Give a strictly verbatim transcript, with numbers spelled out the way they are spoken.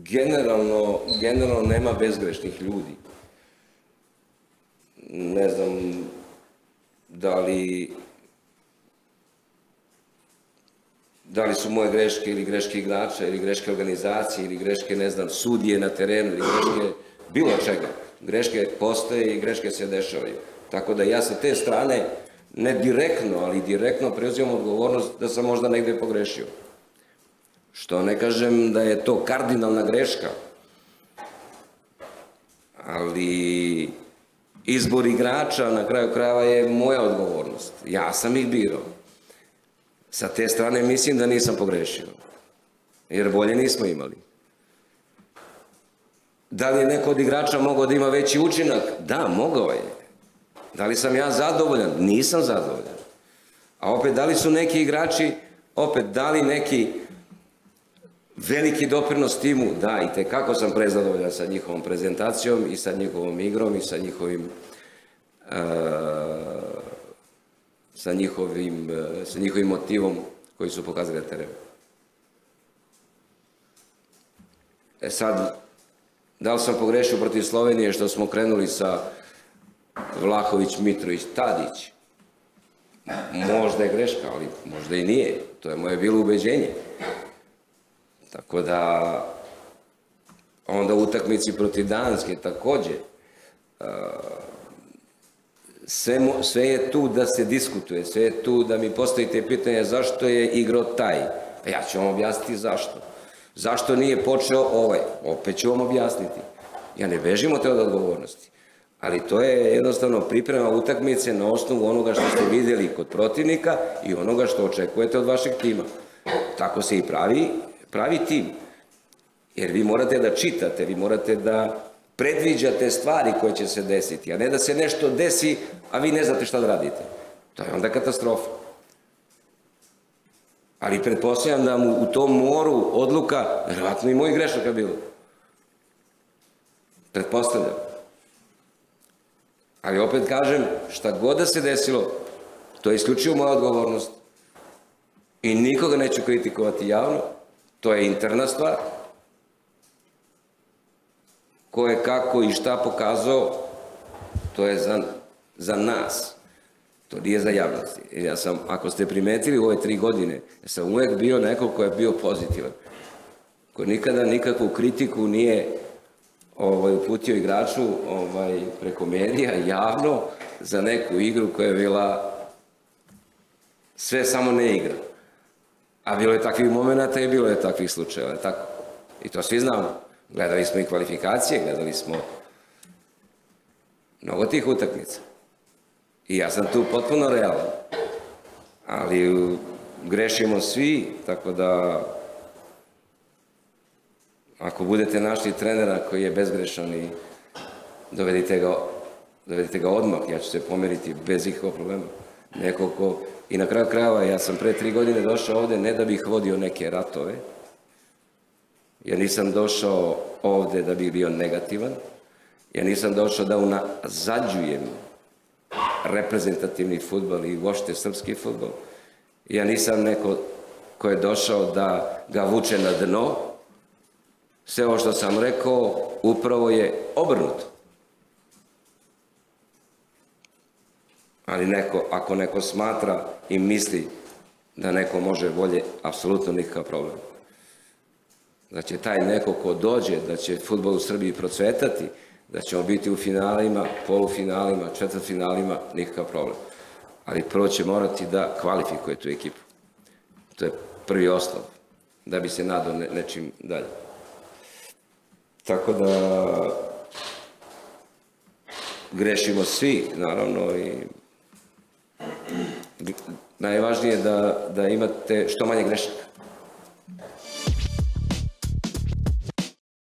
generalno, generalno nema bezgrešnih ljudi. Ne znam da li da li su moje greške ili greške igrača ili greške organizacije ili greške, ne znam, sudije na terenu ili greške bilo čega. Greške postoje i greške se dešavaju. Tako da ja sa te strane, ne direktno, ali direktno preuzimam odgovornost da sam možda negde pogrešio. Što ne kažem da je to kardinalna greška, ali izbor igrača na kraju krajeva je moja odgovornost. Ja sam ih birao. Sa te strane mislim da nisam pogrešio, jer bolje nismo imali. Da li je neko od igrača mogao da ima veći učinak? Da, mogao je. Da li sam ja zadovoljan? Nisam zadovoljan. A opet, da li su neki igrači, opet, dali neki veliki doprinos timu? Da, i tekako sam prezadovoljan sa njihovom prezentacijom i sa njihovom igrom i sa njihovim sa njihovim, sa njihovim motivom koji su pokazali na terenu. E sad, da li sam pogrešio protiv Slovenije što smo krenuli sa Vlahović, Mitrović, Tadić? Možda je greška, ali možda i nije. To je moje bilo ubeđenje. Tako da, onda u utakmici protiv Danske takođe, sve je tu da se diskutuje, sve je tu da mi postavite pitanje zašto je igrao taj. Pa ja ću vam objasniti zašto. Zašto nije počeo ovaj? Opet ću vam objasniti. Ja ne bežim od te od odgovornosti. Ali to je jednostavno priprema utakmice na osnovu onoga što ste vidjeli kod protivnika i onoga što očekujete od vašeg tima. Tako se i pravi, pravi tim. Jer vi morate da čitate, vi morate da predviđate stvari koje će se desiti, a ne da se nešto desi, a vi ne znate šta da radite. To je onda katastrofa. Ali pretpostavljam da mu u tom moru odluka, verovatno i mojih grešaka bilo. Pretpostavljam. Ali opet kažem, šta god da se desilo, to je isključivo moja odgovornost. I nikoga neću kritikovati javno, to je interna stvar. Ko je kako i šta pokazao, to je za nas. To nije za javnosti. Ja sam, ako ste primetili u ove tri godine, ja sam uvek bio neko ko je bio pozitivan. Ko nikada nikakvu kritiku nije uputio igraču preko medija, javno, za neku igru koja je bila sve samo ne igra. A bilo je takvih momenta i bilo je takvih slučajeva, tako? I to svi znamo. Gledali smo i kvalifikacije, gledali smo mnogo tih utakmica. I ja sam tu potpuno realan. Ali grešimo svi, tako da ako budete našli trenera koji je bezgrešan i dovedite ga, dovedite ga odmah, ja ću se pomeriti bez ikakvog problema. Neko ko, i na kraju krajeva, ja sam pre tri godine došao ovde ne da bih vodio neke ratove, ja nisam došao ovde da bih bio negativan, ja nisam došao da unazađujem reprezentativni fudbal i uopšte srpski fudbal, ja nisam neko ko je došao da ga vuče na dno. Sve ovo što sam rekao upravo je obrnuto. Ali neko, ako neko smatra i misli da neko može bolje, apsolutno nikakav problem. Da će taj neko ko dođe, da će fudbal u Srbiji procvetati, da ćemo biti u finalima, polufinalima, četvrtfinalima, nikakav problem. Ali prvo će morati da kvalifikuje tu ekipu. To je prvi osnov, da bi se nadao nečim dalje. Tako da grešimo svi, naravno, i najvažnije je da imate što manje grešaka.